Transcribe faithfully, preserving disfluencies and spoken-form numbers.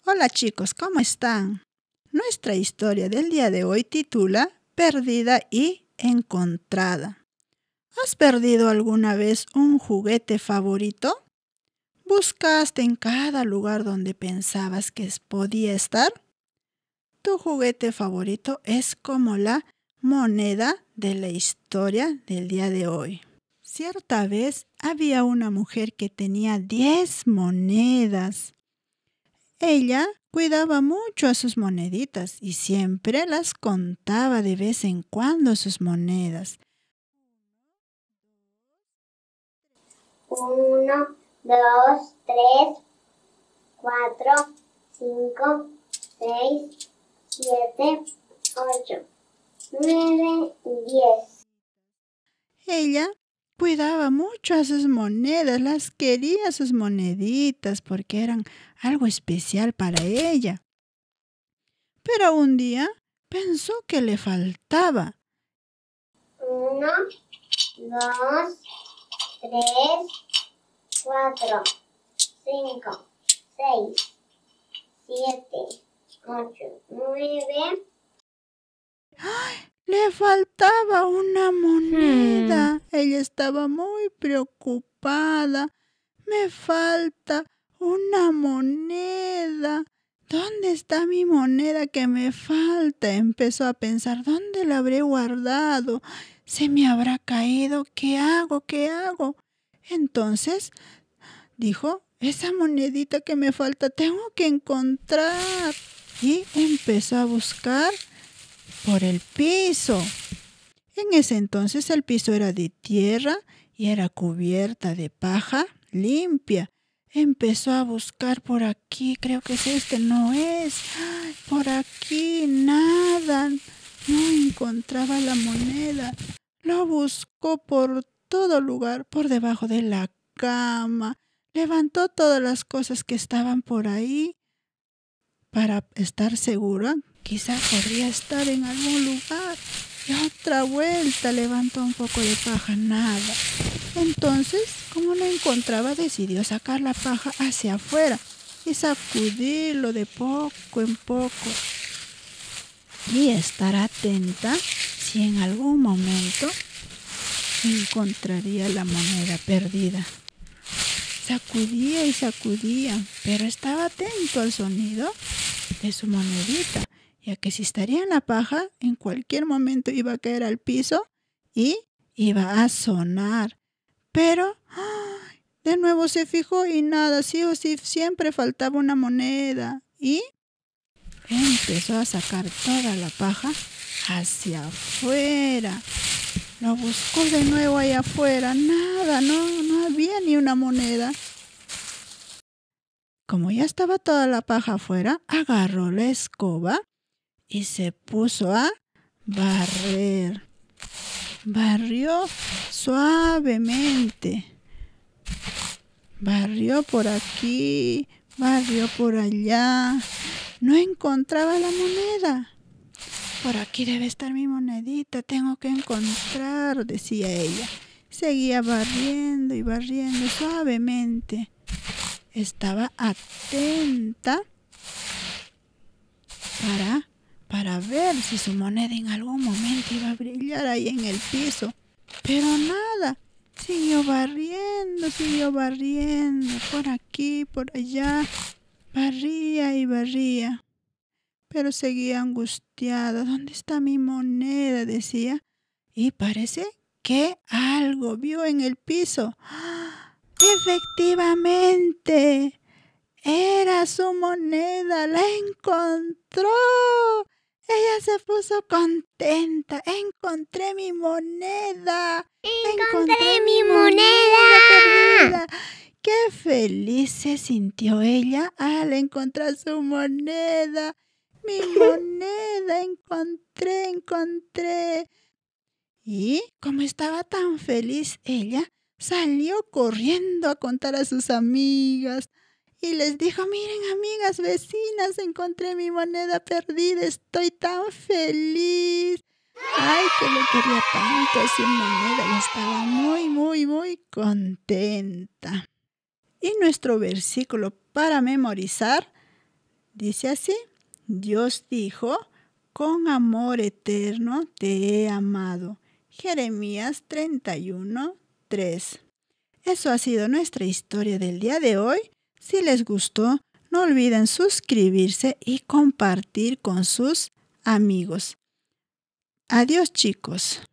Hola chicos, ¿cómo están? Nuestra historia del día de hoy titula Perdida y encontrada. ¿Has perdido alguna vez un juguete favorito? ¿Buscaste en cada lugar donde pensabas que podía estar? Tu juguete favorito es como la moneda de la historia del día de hoy. Cierta vez había una mujer que tenía diez monedas. Ella cuidaba mucho a sus moneditas y siempre las contaba de vez en cuando sus monedas. Uno, dos, tres, cuatro, cinco, seis, siete, ocho, nueve y diez. Ella cuidaba mucho a sus monedas, las quería sus moneditas porque eran algo especial para ella. Pero un día pensó que le faltaba. Uno, dos, tres, cuatro, cinco, seis, siete, ocho, nueve. Le faltaba una moneda. Hmm. Ella estaba muy preocupada. Me falta una moneda. ¿Dónde está mi moneda que me falta? Empezó a pensar, ¿dónde la habré guardado? ¿Se me habrá caído? ¿Qué hago? ¿Qué hago? Entonces dijo, esa monedita que me falta tengo que encontrar. Y empezó a buscar por el piso. En ese entonces el piso era de tierra y era cubierta de paja limpia. Empezó a buscar por aquí, creo que es este, no es. Ay, por aquí, nada. No encontraba la moneda. Lo buscó por todo lugar, por debajo de la cama. Levantó todas las cosas que estaban por ahí para estar segura. Quizá podría estar en algún lugar. Y otra vuelta levantó un poco de paja, nada. Entonces, como no encontraba, decidió sacar la paja hacia afuera y sacudirlo de poco en poco. Y estar atenta si en algún momento encontraría la moneda perdida. Sacudía y sacudía, pero estaba atento al sonido de su monedita, ya que si estaría en la paja, en cualquier momento iba a caer al piso y iba a sonar. Pero ¡ay! De nuevo se fijó y nada, sí o sí, siempre faltaba una moneda. Y empezó a sacar toda la paja hacia afuera. Lo buscó de nuevo allá afuera, nada, no, no había ni una moneda. Como ya estaba toda la paja afuera, agarró la escoba y se puso a barrer. Barrió suavemente. Barrió por aquí, barrió por allá. No encontraba la moneda. Por aquí debe estar mi monedita, tengo que encontrar, decía ella. Seguía barriendo y barriendo suavemente. Estaba atenta para, para ver si su moneda en algún momento iba a brillar ahí en el piso. Pero nada, siguió barriendo, siguió barriendo, por aquí, por allá. Barría y barría. Pero seguía angustiada. ¿Dónde está mi moneda?, decía. Y parece que algo vio en el piso. ¡Ah! Efectivamente, era su moneda. La encontró. Ella se puso contenta. Encontré mi moneda. Encontré, Encontré mi moneda. moneda perdida. Qué feliz se sintió ella al encontrar su moneda. Mi moneda, encontré, encontré. Y como estaba tan feliz ella, salió corriendo a contar a sus amigas. Y les dijo, miren amigas, vecinas, encontré mi moneda perdida, estoy tan feliz. Ay, que le quería tanto a su moneda y estaba muy, muy, muy contenta. Y nuestro versículo para memorizar Dice así: Dios dijo, con amor eterno te he amado. Jeremías treinta y uno, tres. Eso ha sido nuestra historia del día de hoy. Si les gustó, no olviden suscribirse y compartir con sus amigos. Adiós, chicos.